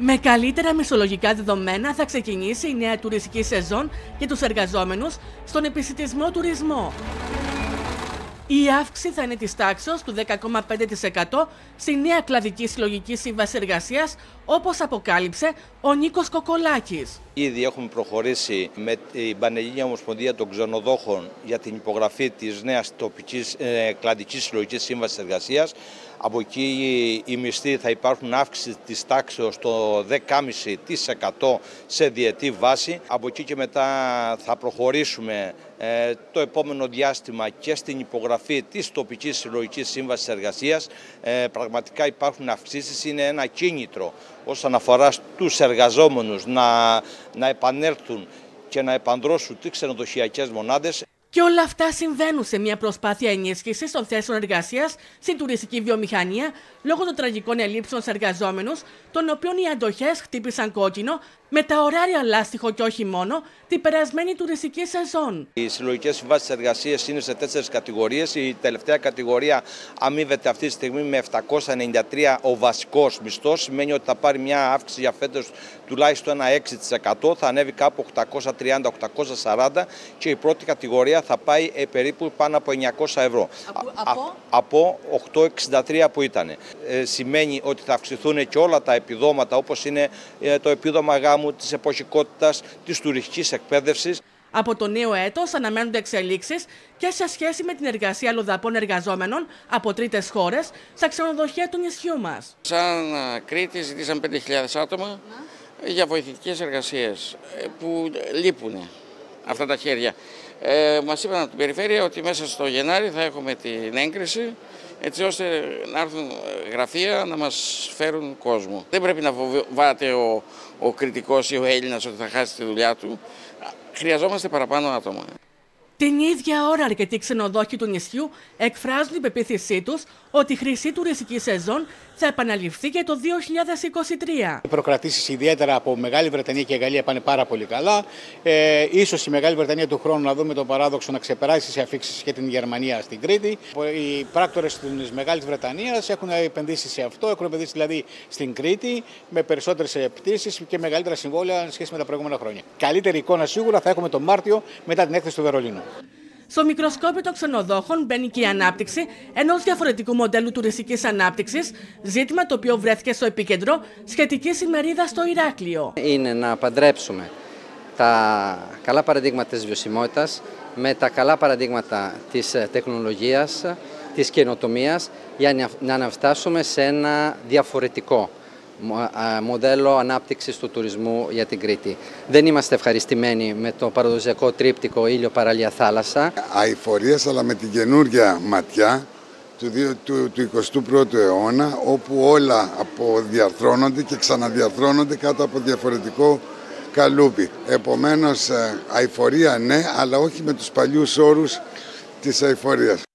Με καλύτερα μισθολογικά δεδομένα θα ξεκινήσει η νέα τουριστική σεζόν για τους εργαζόμενους στον επισιτισμό τουρισμό. Η αύξηση θα είναι της τάξης του 10,5% στη νέα κλαδική συλλογική σύμβαση εργασίας, όπως αποκάλυψε ο Νίκος Κοκολάκης. Ήδη έχουμε προχωρήσει με την Πανελλήνια Ομοσπονδία των Ξενοδόχων για την υπογραφή της νέας τοπικής κλαδικής συλλογικής σύμβασης εργασίας. Από εκεί οι μισθοί θα υπάρχουν αύξηση της τάξης στο 10,5% σε διετή βάση. Από εκεί και μετά θα προχωρήσουμε το επόμενο διάστημα και στην υπογραφή της τοπικής συλλογικής σύμβασης εργασίας. Πραγματικά υπάρχουν αυξήσεις, είναι ένα κίνητρο όσον αφορά στους εργαζόμενους να επανέλθουν και να επανδρώσουν τις ξενοδοχειακές μονάδες. Και όλα αυτά συμβαίνουν σε μια προσπάθεια ενίσχυσης των θέσεων εργασίας στην τουριστική βιομηχανία λόγω των τραγικών ελλείψεων σε εργαζόμενους, των οποίων οι αντοχές χτύπησαν κόκκινο με τα ωράρια λάστιχο και όχι μόνο την περασμένη τουριστική σεζόν. Οι συλλογικές συμβάσεις εργασίας είναι σε 4 κατηγορίες. Η τελευταία κατηγορία αμείβεται αυτή τη στιγμή με 793 ο βασικός μισθός. Σημαίνει ότι θα πάρει μια αύξηση για φέτος τουλάχιστον ένα 6%. Θα ανέβει κάπου 830-840 και η πρώτη κατηγορία θα πάει περίπου πάνω από 900 ευρώ. Από 863 που ήταν. Σημαίνει ότι θα αυξηθούν και όλα τα επιδόματα, όπως είναι το επίδομα γάμου, της εποχικότητας, της τουριστικής εκπαίδευσης. Από το νέο έτος αναμένονται εξελίξεις και σε σχέση με την εργασία αλλοδαπών εργαζόμενων από τρίτες χώρες στα ξενοδοχεία του νησιού μας. Σαν Κρήτη ζητήσαμε 5.000 άτομα για βοηθητικές εργασίες που λείπουν αυτά τα χέρια. Μας είπαν από την περιφέρεια ότι μέσα στο Γενάρη θα έχουμε την έγκριση, έτσι ώστε να έρθουν γραφεία να μας φέρουν κόσμο. Δεν πρέπει να φοβάται ο κριτικός ή ο Έλληνας ότι θα χάσει τη δουλειά του. Χρειαζόμαστε παραπάνω άτομα. Την ίδια ώρα αρκετοί ξενοδόχοι του νησιού εκφράζουν την πεποίθησή τους ότι η χρυσή τουριστική σεζόν θα επαναληφθεί και το 2023. Οι προκρατήσεις ιδιαίτερα από Μεγάλη Βρετανία και Γαλλία πάνε πάρα πολύ καλά. Ίσως η Μεγάλη Βρετανία του χρόνου να δούμε το παράδοξο να ξεπεράσει σε αφήξεις και την Γερμανία στην Κρήτη. Οι πράκτορες της Μεγάλης Βρετανίας έχουν επενδύσει σε αυτό, έχουν επενδύσει δηλαδή στην Κρήτη με περισσότερες πτήσεις και μεγαλύτερα συμβόλαια σχέση με τα προηγούμενα χρόνια. Καλύτερη εικόνα σίγουρα θα έχουμε τον Μάρτιο μετά την έκθεση του Βερολίνου. Στο μικροσκόπιο των ξενοδόχων μπαίνει και η ανάπτυξη ενός διαφορετικού μοντέλου τουριστικής ανάπτυξης, ζήτημα το οποίο βρέθηκε στο επίκεντρο σχετικής ημερίδας στο Ηράκλειο. Είναι να παντρέψουμε τα καλά παραδείγματα της βιωσιμότητας με τα καλά παραδείγματα της τεχνολογίας, της καινοτομίας, για να φτάσουμε σε ένα διαφορετικό μοντέλο ανάπτυξης του τουρισμού για την Κρήτη. Δεν είμαστε ευχαριστημένοι με το παραδοσιακό τρίπτικο ήλιο παραλία θάλασσα. Αειφορίας, αλλά με την καινούργια ματιά του 21ου αιώνα, όπου όλα αποδιαρθρώνονται και ξαναδιαρθρώνονται κάτω από διαφορετικό καλούπι. Επομένως, αειφορία ναι, αλλά όχι με τους παλιούς όρους της αειφορίας.